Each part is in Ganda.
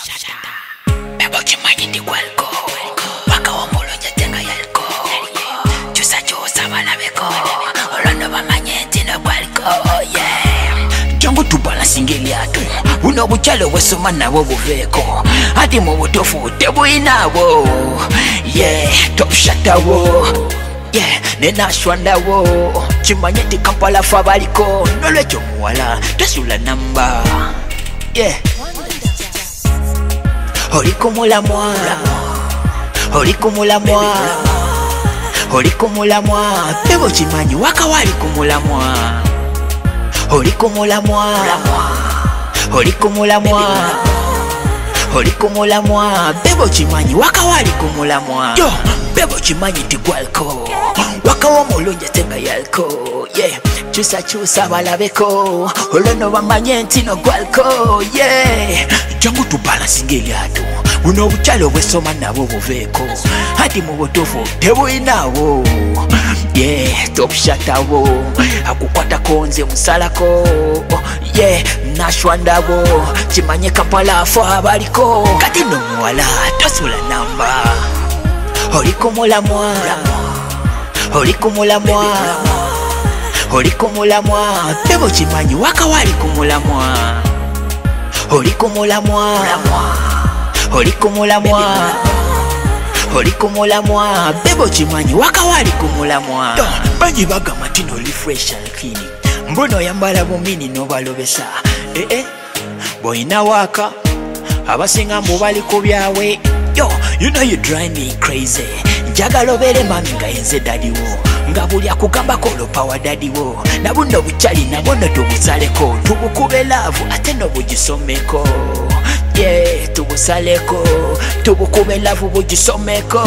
Bebo chimanyi ndi gwalko Waka womulunja tenga yalko Chusa chusa balabeko Olondo bamanye ntino gwalko Jangu tubala singeli atu Uno buchalo wesoma nabo buveko Ati mu butofu tebuinawo Top shatawo nenashwandawo Chimanye ti Kampala fabaliko Nolwecho muwala tasula namba Olikumulamwa Olikumulamwa Olikumulamwa Bebo chimanyi waka walikumulamwa Olikumulamwa Olikumulamwa Olikumulamwa Bebo chimanyi waka walikumulamwa Yo, bebo chimanyi ti gwalko Waka womulunja tenga yalko Chusa chusa balabeko Olono bamanye ntino gwalko Jangu tubala singeli atu Uno buchalo wesoma nabo buveko Hati mu butofu tebuinawo Top shatawo Akukwata konze musalako Nashwandabo Chimanye Kampala fabaliko Kati no muwala tosula namba Olikumulamwa Olikumulamwa Olikumulamwa Bebo chimanyi waka walikumulamwa Olikumulamwa Olikumulamwa Olikumulamwa Bebo chimanyi waka walikumulamwa Banji bagamba tino refresh alkini Mbono yambala bumini no balobesa Boina waka Abasinga mbubali kubyawe Yo, you know you drive me crazy Njagala obere mami nga yenze dadiwo Nga buli akugamba kolo power dadiwo Na buno buchali na bono tubusaleko Tubukube love ate no bugisomeko Tubusaleko Tubukube love bugisomeko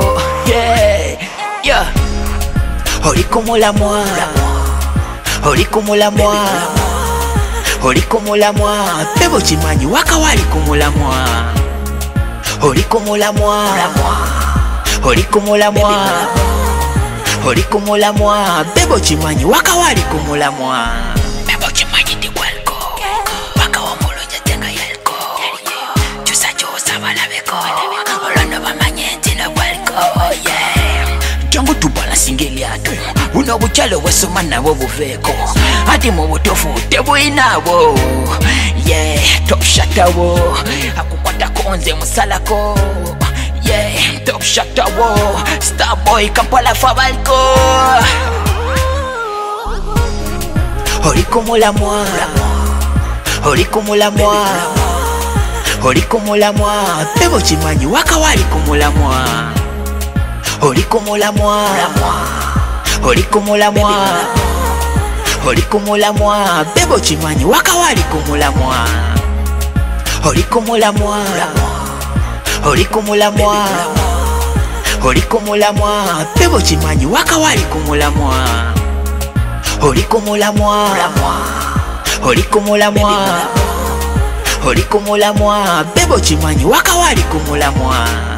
Olikumulamwa Olikumulamwa Olikumulamwa Bebo chimanyi waka walikumulamwa Olikumulamwa Olikumulamwa Olikumulamwa Bebo chimanyi waka walikumulamwa Bebo chimanyi ndi gwalko Waka womulunja tenga yalko Chusa chusa balabeko Olondo bamanye ntino gwalko Jangu tubala singeli atu Uno buchalo wesoma nabo buveko Ati mu butofu tebuinawo Top shatawo Akukwata konze musalako Top shatawo Starboy Kampala fabaliko Olikumulamwa Olikumulamwa Olikumulamwa Bebo chimanyi waka walikumulamwa Olikumulamwa Olikumulamwa Olikumulamwa Bebo chimanyi waka walikumulamwa Olikumulamwa Olikumulamwa Olikumulamwa Bebo chimanyi waka walikumulamwa Olikumulamwa Olikumulamwa Olikumulamwa Bebo chimanyi waka walikumulamwa